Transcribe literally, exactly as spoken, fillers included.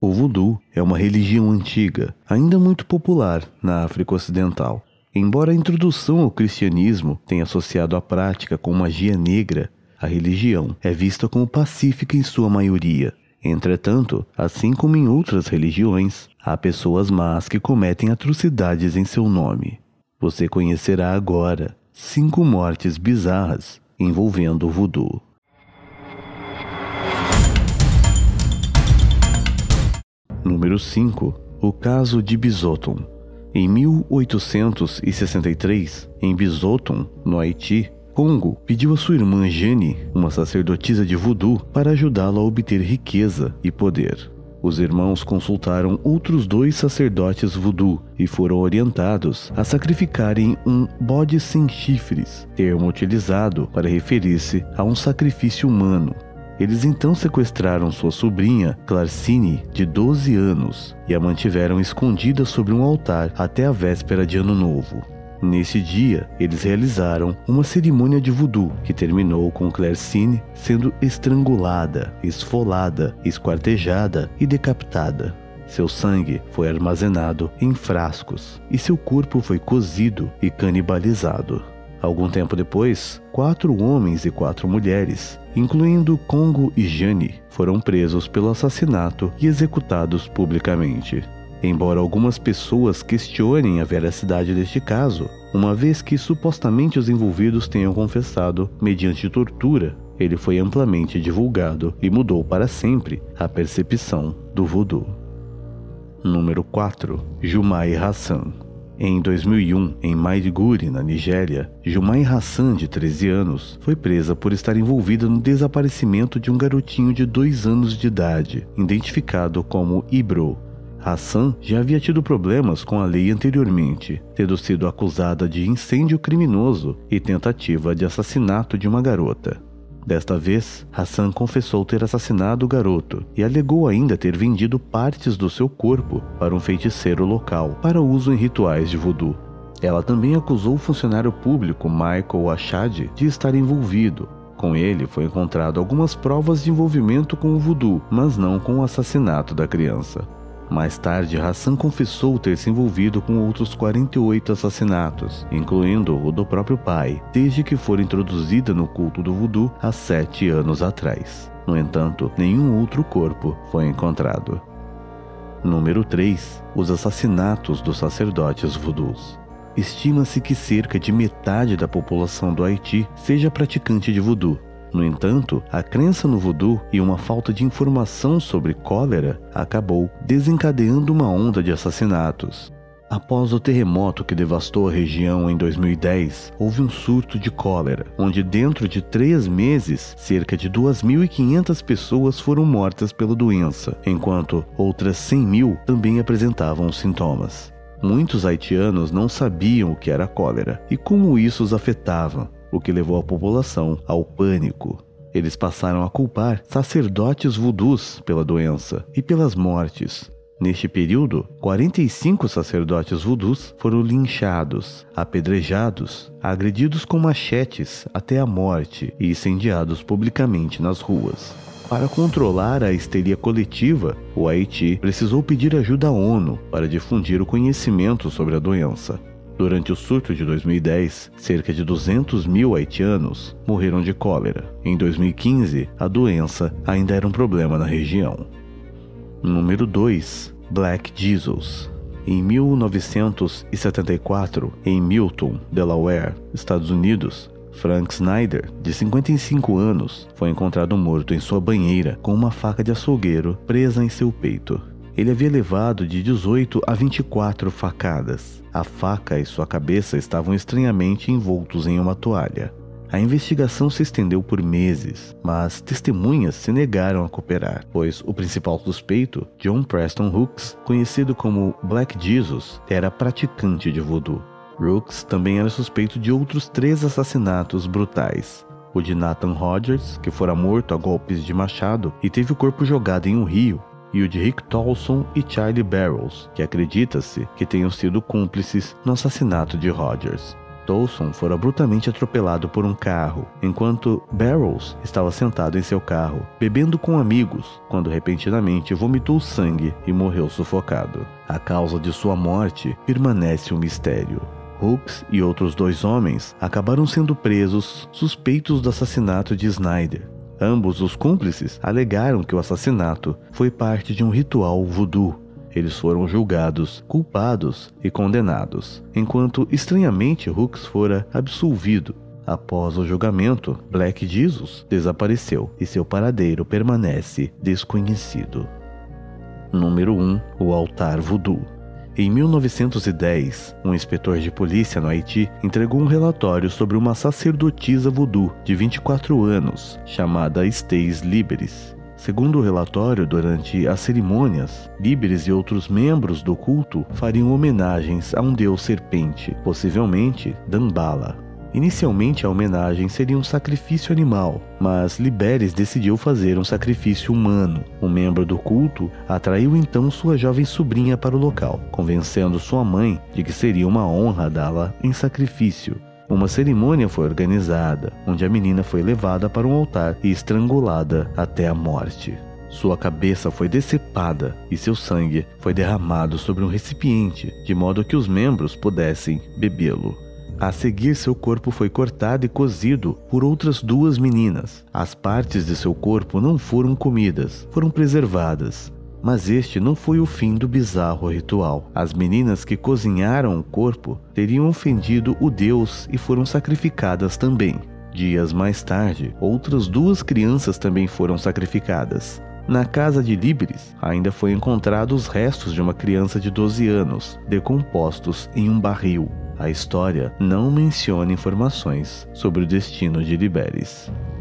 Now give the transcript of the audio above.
O voodoo é uma religião antiga, ainda muito popular na África Ocidental. Embora a introdução ao cristianismo tenha associado a prática com magia negra, a religião é vista como pacífica em sua maioria. Entretanto, assim como em outras religiões, há pessoas más que cometem atrocidades em seu nome. Você conhecerá agora cinco mortes bizarras envolvendo o voodoo. Número cinco. O caso de Bizoton. Em mil oitocentos e sessenta e três, em Bizoton, no Haiti, Congo pediu a sua irmã Jane, uma sacerdotisa de voodoo, para ajudá-la a obter riqueza e poder. Os irmãos consultaram outros dois sacerdotes voodoo e foram orientados a sacrificarem um bode sem chifres, termo utilizado para referir-se a um sacrifício humano. Eles então sequestraram sua sobrinha, Clarcine, de doze anos, e a mantiveram escondida sobre um altar até a véspera de Ano Novo. Nesse dia, eles realizaram uma cerimônia de voodoo que terminou com Clarcine sendo estrangulada, esfolada, esquartejada e decapitada. Seu sangue foi armazenado em frascos e seu corpo foi cozido e canibalizado. Algum tempo depois, quatro homens e quatro mulheres, incluindo Congo e Jane, foram presos pelo assassinato e executados publicamente. Embora algumas pessoas questionem a veracidade deste caso, uma vez que supostamente os envolvidos tenham confessado mediante tortura, ele foi amplamente divulgado e mudou para sempre a percepção do voodoo. Número quatro. Jumai Hassan. Em dois mil e um, em Maiduguri, na Nigéria, Jumai Hassan, de treze anos, foi presa por estar envolvida no desaparecimento de um garotinho de dois anos de idade, identificado como Ibro. Hassan já havia tido problemas com a lei anteriormente, tendo sido acusada de incêndio criminoso e tentativa de assassinato de uma garota. Desta vez, Hassan confessou ter assassinado o garoto e alegou ainda ter vendido partes do seu corpo para um feiticeiro local para uso em rituais de voodoo. Ela também acusou o funcionário público Michael Achad de estar envolvido. Com ele foi encontrado algumas provas de envolvimento com o voodoo, mas não com o assassinato da criança. Mais tarde, Hassan confessou ter se envolvido com outros quarenta e oito assassinatos, incluindo o do próprio pai, desde que foi introduzida no culto do voodoo há sete anos atrás. No entanto, nenhum outro corpo foi encontrado. Número três. Os assassinatos dos sacerdotes voodoos. Estima-se que cerca de metade da população do Haiti seja praticante de voodoo. No entanto, a crença no voodoo e uma falta de informação sobre cólera acabou desencadeando uma onda de assassinatos. Após o terremoto que devastou a região em dois mil e dez, houve um surto de cólera, onde dentro de três meses, cerca de duas mil e quinhentas pessoas foram mortas pela doença, enquanto outras cem mil também apresentavam sintomas. Muitos haitianos não sabiam o que era cólera e como isso os afetava, o que levou a população ao pânico. Eles passaram a culpar sacerdotes voodoos pela doença e pelas mortes. Neste período, quarenta e cinco sacerdotes voodoos foram linchados, apedrejados, agredidos com machetes até a morte e incendiados publicamente nas ruas. Para controlar a histeria coletiva, o Haiti precisou pedir ajuda à ONU para difundir o conhecimento sobre a doença. Durante o surto de dois mil e dez, cerca de duzentos mil haitianos morreram de cólera. Em dois mil e quinze, a doença ainda era um problema na região. Número dois. Black Jesus. Em mil novecentos e setenta e quatro, em Milton, Delaware, Estados Unidos, Frank Snyder, de cinquenta e cinco anos, foi encontrado morto em sua banheira com uma faca de açougueiro presa em seu peito. Ele havia levado de dezoito a vinte e quatro facadas. A faca e sua cabeça estavam estranhamente envoltos em uma toalha. A investigação se estendeu por meses, mas testemunhas se negaram a cooperar, pois o principal suspeito, John Preston Hooks, conhecido como Black Jesus, era praticante de voodoo. Hooks também era suspeito de outros três assassinatos brutais. O de Nathan Rogers, que fora morto a golpes de machado e teve o corpo jogado em um rio, e o de Rick Tolson e Charlie Barrows, que acredita-se que tenham sido cúmplices no assassinato de Rogers. Tolson fora brutalmente atropelado por um carro, enquanto Barrows estava sentado em seu carro, bebendo com amigos, quando repentinamente vomitou sangue e morreu sufocado. A causa de sua morte permanece um mistério. Hooks e outros dois homens acabaram sendo presos suspeitos do assassinato de Snyder. Ambos os cúmplices alegaram que o assassinato foi parte de um ritual voodoo. Eles foram julgados, culpados e condenados, enquanto estranhamente Hooks fora absolvido. Após o julgamento, Black Jesus desapareceu e seu paradeiro permanece desconhecido. Número um. O altar voodoo. Em mil novecentos e dez, um inspetor de polícia no Haiti entregou um relatório sobre uma sacerdotisa voodoo de vinte e quatro anos, chamada Stace Liberis. Segundo o relatório, durante as cerimônias, Liberis e outros membros do culto fariam homenagens a um deus serpente, possivelmente Dambala. Inicialmente a homenagem seria um sacrifício animal, mas Liberis decidiu fazer um sacrifício humano. Um membro do culto atraiu então sua jovem sobrinha para o local, convencendo sua mãe de que seria uma honra dá-la em sacrifício. Uma cerimônia foi organizada, onde a menina foi levada para um altar e estrangulada até a morte. Sua cabeça foi decepada e seu sangue foi derramado sobre um recipiente, de modo que os membros pudessem bebê-lo. A seguir, seu corpo foi cortado e cozido por outras duas meninas. As partes de seu corpo não foram comidas, foram preservadas. Mas este não foi o fim do bizarro ritual. As meninas que cozinharam o corpo teriam ofendido o deus e foram sacrificadas também. Dias mais tarde, outras duas crianças também foram sacrificadas. Na casa de Liberis, ainda foi encontrado os restos de uma criança de doze anos, decompostos em um barril. A história não menciona informações sobre o destino de Liberis.